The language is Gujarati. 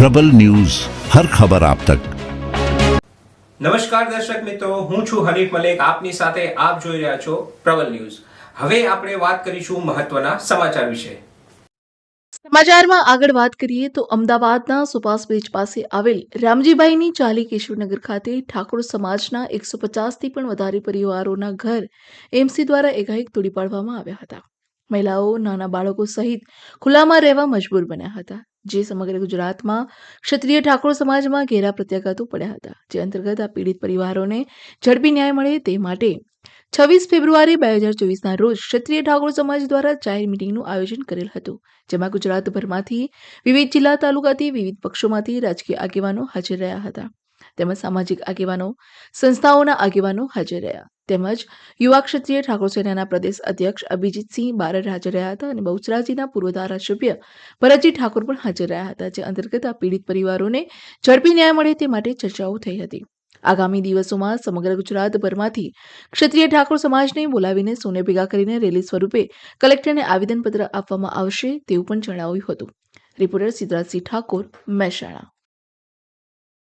પ્રબલ ન્યૂઝ હર ખબર આપ તક। નમસ્કાર દર્શક મિત્રો, હું છું હરીફ મલેક, આપની સાથે આપ જોઈ રહ્યા છો પ્રબલ ન્યૂઝ। હવે આપણે વાત કરીશું મહત્વના સમાચાર વિશે। સમાચારમાં આગળ વાત કરીએ તો અમદાવાદના સુભાષ બ્રિજ પાસે આવેલ રામજીભાઈની ચાલી કેશવનગર ખાતે ઠાકોર સમાજના 150થી પણ વધારે પરિવારોના ઘર એમસી દ્વારા એકાએક તોડી પાડવામાં આવ્યા હતા। મહિલાઓ, નાના બાળકો સહિત ખુલ્લામાં રહેવા મજબૂર બન્યા હતા, જે સમગ્ર ગુજરાતમાં ક્ષત્રિય ઠાકોર સમાજમાં ઘેરા પ્રત્યાઘાતો પડ્યા હતા। જે અંતર્ગત આ પીડિત પરિવારોને ઝડપી ન્યાય મળે તે માટે 26 ફેબ્રુઆરી 2024ના રોજ ક્ષત્રિય ઠાકોર સમાજ દ્વારા જાહેર મિટિંગનું આયોજન કરેલ હતું, જેમાં ગુજરાતભરમાંથી વિવિધ જિલ્લા તાલુકાથી વિવિધ પક્ષોમાંથી રાજકીય આગેવાનો હાજર રહ્યા હતા, તેમજ સામાજિક આગેવાનો, સંસ્થાઓના આગેવાનો હાજર રહ્યા, તેમજ યુવા ક્ષત્રિય ઠાકોર સેનાના પ્રદેશ અધ્યક્ષ અભિજીતસિંહ બારડ હાજર રહ્યા હતા અને બહુચરાજીના પૂર્વ ધારાસભ્ય ભરતજી ઠાકોર પણ હાજર રહ્યા હતા। જે અંતર્ગત આ પીડિત પરિવારોને ઝડપી ન્યાય મળે તે માટે ચર્ચાઓ થઈ હતી। આગામી દિવસોમાં સમગ્ર ગુજરાતભરમાંથી ક્ષત્રિય ઠાકોર સમાજને બોલાવીને સૌને ભેગા કરીને રેલી સ્વરૂપે કલેક્ટરને આવેદનપત્ર આપવામાં આવશે તેવું પણ જણાવ્યું હતું। રિપોર્ટર સિદ્ધરાજસિંહ ઠાકોર, મહેસાણા।